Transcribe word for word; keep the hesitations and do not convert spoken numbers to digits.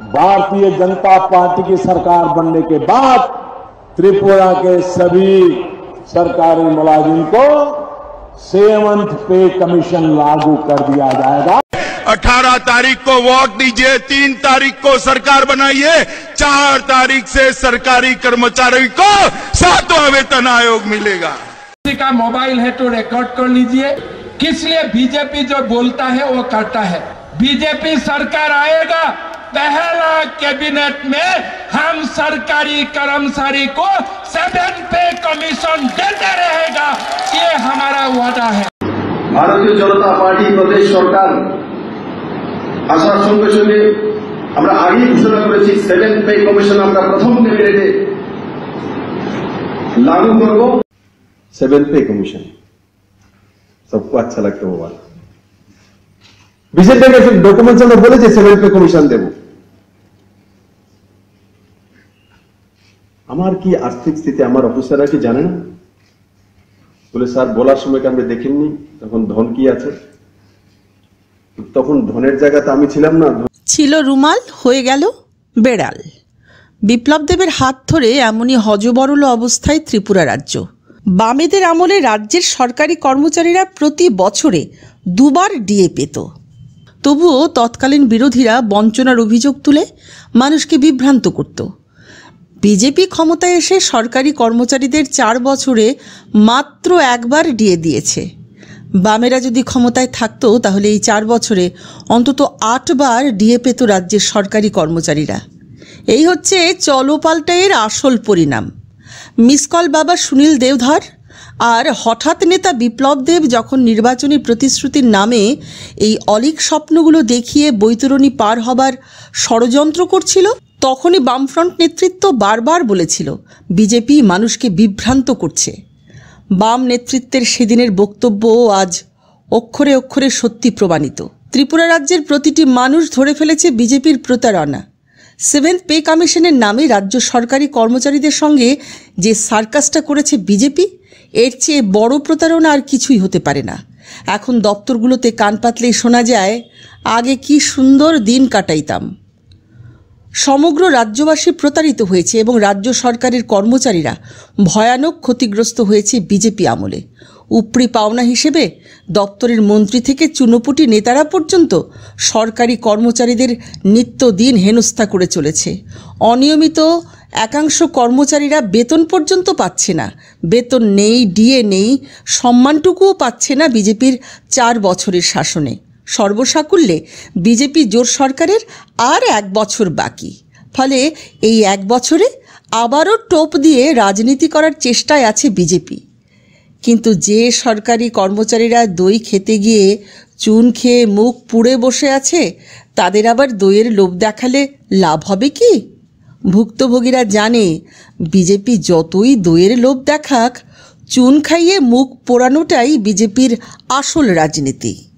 Bharatiya Janata party की सरकार बनने के बाद त्रिपुरा के सभी सरकारी मुलाजिम को सेवंथ पे कमीशन लागू कर दिया जाएगा। अठारह तारीख को वोट दीजिए, तीन तारीख को सरकार बनाइए, चार तारीख से सरकारी कर्मचारी को सातवां वेतन आयोग मिलेगा। किसी का मोबाइल है तो रिकॉर्ड कर लीजिए। किस लिए बीजेपी जो बोलता है वो करता है। बीजेपी सरकार आएगा, पहला कैबिनेट में हम सरकारी कर्मचारी को सेवन पे कमीशन देते रहेगा, ये हमारा वादा है। भारतीय जनता पार्टी प्रदेश सरकार আসার সঙ্গে সঙ্গে আমরা আগেই ঘোষণা করেছি সেভেন পে কমিশন আমরা প্রথম ক্যাবিনেটে लागू করব। सेवन पे कमीशन सबको अच्छा लगता होगा। बीजेपी के डॉक्यूमेंट्स में बोले थे सेवन पे कमीशन देव। আমার কি আর্থিক স্থিতি আমার অফিসাররা কি জানে না? বলে স্যার বলার সময় কি আমরা দেখিনি তখন ধন কি আছে? তখন ধনের জায়গাতে আমি ছিলাম না। ছিল রুমাল, হয়ে গেল বেড়াল। বিপ্লব দেবের হাত ধরে এমনই হযবরল অবস্থায় ত্রিপুরা রাজ্য। বামেদের আমলে রাজ্যের সরকারি কর্মচারীরা প্রতি বছরে দুবার ডিএ পেত। তবুও তৎকালীন বিরোধীরা বঞ্চনার অভিযোগ তুলে মানুষকে বিভ্রান্ত করত। বিজেপি ক্ষমতায় এসে সরকারি কর্মচারীদের চার বছরে মাত্র একবার ডিএ দিয়েছে। বামেরা যদি ক্ষমতায় থাকতো তাহলে এই চার বছরে অন্তত আটবার ডিএ পেত রাজ্যের সরকারি কর্মচারীরা। এই হচ্ছে চলো পাল্টাইয়ের আসল পরিণাম। মিসকল বাবা সুনীল দেওধর আর হঠাৎ নেতা বিপ্লব দেব যখন নির্বাচনী প্রতিশ্রুতির নামে এই অলীক স্বপ্নগুলো দেখিয়ে বৈতরণী পার হবার ষড়যন্ত্র করছিল, তখনই বামফ্রন্ট নেতৃত্ব বারবার বলেছিল বিজেপি মানুষকে বিভ্রান্ত করছে। বাম নেতৃত্বের সেদিনের বক্তব্য আজ অক্ষরে অক্ষরে সত্যি প্রমাণিত। ত্রিপুরা রাজ্যের প্রতিটি মানুষ ধরে ফেলেছে বিজেপির প্রতারণা। সেভেন্থ পে কমিশনের নামে রাজ্য সরকারি কর্মচারীদের সঙ্গে যে সার্কাসটা করেছে বিজেপি, এর চেয়ে বড় প্রতারণা আর কিছুই হতে পারে না। এখন দপ্তরগুলোতে কান পাতলেই শোনা যায়, আগে কি সুন্দর দিন কাটাইতাম। সমগ্র রাজ্যবাসী প্রতারিত হয়েছে এবং রাজ্য সরকারের কর্মচারীরা ভয়ানক ক্ষতিগ্রস্ত হয়েছে বিজেপি আমলে। উপরি পাওনা হিসেবে দপ্তরের মন্ত্রী থেকে চুনোপুটি নেতারা পর্যন্ত সরকারি কর্মচারীদের নিত্যদিন হেনস্থা করে চলেছে। অনিয়মিত একাংশ কর্মচারীরা বেতন পর্যন্ত পাচ্ছে না। বেতন নেই, ডিএ নেই, সম্মানটুকুও পাচ্ছে না বিজেপির চার বছরের শাসনে। সর্বসাকুল্যে বিজেপি জোট সরকারের আর এক বছর বাকি। ফলে এই এক বছরে আবারও টোপ দিয়ে রাজনীতি করার চেষ্টায় আছে বিজেপি। কিন্তু যে সরকারি কর্মচারীরা দই খেতে গিয়ে চুন খেয়ে মুখ পুড়ে বসে আছে, তাদের আবার দইয়ের লোভ দেখালে লাভ হবে কি? ভুক্তভোগীরা জানে বিজেপি যতই দইয়ের লোভ দেখাক, চুন খাইয়ে মুখ পোড়ানোটাই বিজেপির আসল রাজনীতি।